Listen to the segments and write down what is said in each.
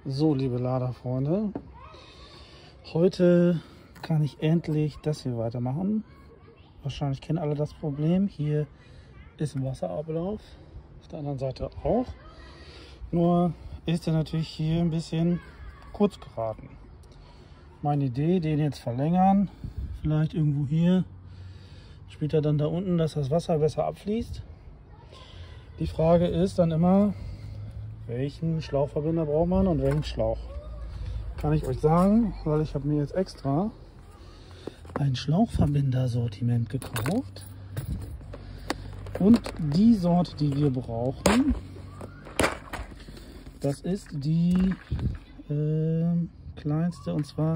So, liebe Laderfreunde, heute kann ich endlich das hier weitermachen. Wahrscheinlich kennen alle das Problem. Hier ist ein Wasserablauf, auf der anderen Seite auch. Nur ist er natürlich hier ein bisschen kurz geraten. Meine Idee, den jetzt verlängern, vielleicht irgendwo hier, später dann da unten, dass das Wasser besser abfließt. Die Frage ist dann immer, welchen Schlauchverbinder braucht man und welchen Schlauch? Kann ich euch sagen, weil ich habe mir jetzt extra ein Schlauchverbinder-Sortiment gekauft. Und die Sorte, die wir brauchen, das ist die kleinste, und zwar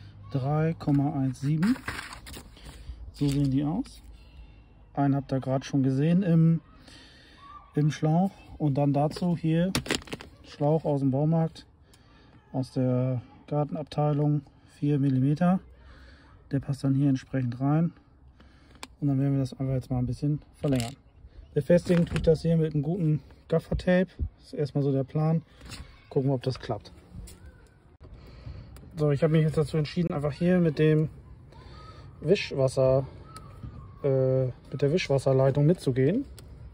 3,17. So sehen die aus. Einen habt ihr gerade schon gesehen im Schlauch. Und dann dazu hier Schlauch aus dem Baumarkt, aus der Gartenabteilung, 4 mm. Der passt dann hier entsprechend rein. Und dann werden wir das einfach jetzt mal ein bisschen verlängern. Befestigen tue ich das hier mit einem guten Gaffertape. Das ist erstmal so der Plan. Gucken wir, ob das klappt. So, ich habe mich jetzt dazu entschieden, einfach hier mit dem Wischwasser, mit der Wischwasserleitung mitzugehen.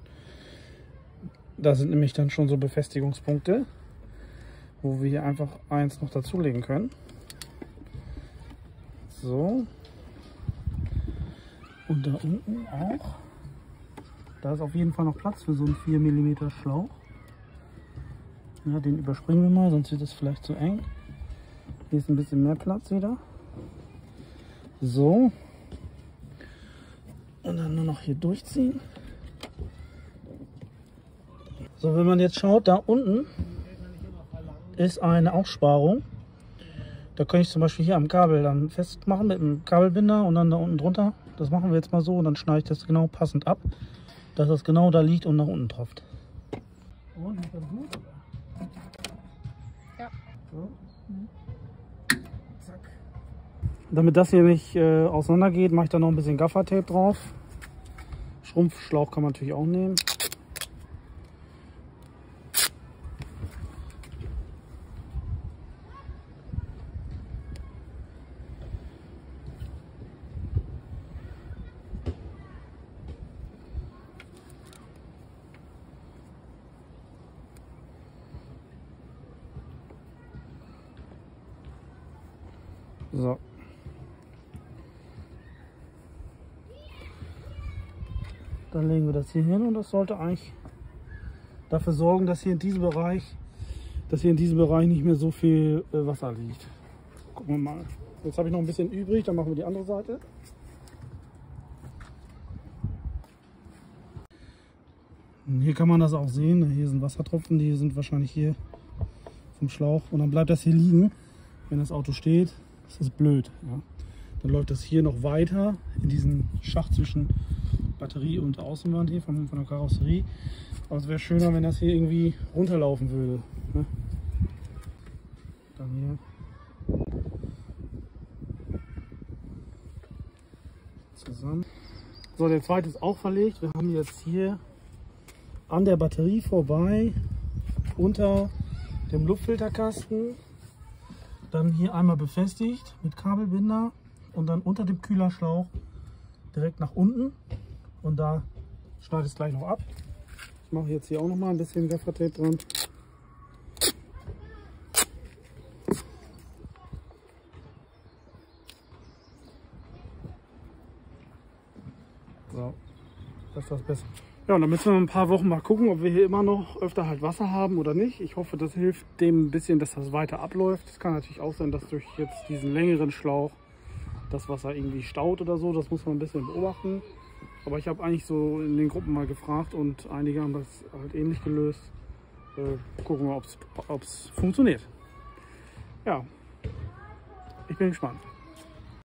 Da sind nämlich dann schon so Befestigungspunkte, wo wir hier einfach eins noch dazulegen können. So. Und da unten auch. Da ist auf jeden Fall noch Platz für so einen 4 mm Schlauch. Ja, den überspringen wir mal, sonst wird es vielleicht zu eng. Hier ist ein bisschen mehr Platz wieder. So. Und dann nur noch hier durchziehen. So, wenn man jetzt schaut, da unten ist eine Aussparung. Da kann ich zum Beispiel hier am Kabel dann festmachen mit einem Kabelbinder und dann da unten drunter. Das machen wir jetzt mal so und dann schneide ich das genau passend ab, dass das genau da liegt und nach unten tropft. Und ist das gut? Ja. So. Zack. Damit das hier nicht auseinander geht, mache ich da noch ein bisschen Gaffertape drauf. Schrumpfschlauch kann man natürlich auch nehmen. So. Dann legen wir das hier hin und das sollte eigentlich dafür sorgen, dass hier in diesem Bereich, nicht mehr so viel Wasser liegt. Gucken wir mal. Jetzt habe ich noch ein bisschen übrig, dann machen wir die andere Seite. Und hier kann man das auch sehen. Hier sind Wassertropfen, die sind wahrscheinlich hier vom Schlauch. Und dann bleibt das hier liegen, wenn das Auto steht. Das ist blöd. Ja. Dann läuft das hier noch weiter in diesen Schacht zwischen Batterie und Außenwand hier von der Karosserie. Aber es wäre schöner, wenn das hier irgendwie runterlaufen würde. Ne? Dann hier zusammen. So, der zweite ist auch verlegt. Wir haben jetzt hier an der Batterie vorbei unter dem Luftfilterkasten. Dann hier einmal befestigt mit Kabelbinder und dann unter dem Kühlerschlauch direkt nach unten. Und da schneide ich es gleich noch ab. Ich mache jetzt hier auch noch mal ein bisschen Gaffertape dran. So, das ist das Beste. Ja, und dann müssen wir ein paar Wochen mal gucken, ob wir hier immer noch öfter halt Wasser haben oder nicht. Ich hoffe, das hilft dem ein bisschen, dass das weiter abläuft. Es kann natürlich auch sein, dass durch jetzt diesen längeren Schlauch das Wasser irgendwie staut oder so. Das muss man ein bisschen beobachten. Aber ich habe eigentlich so in den Gruppen mal gefragt und einige haben das halt ähnlich gelöst. Gucken wir, ob es funktioniert. Ja, ich bin gespannt.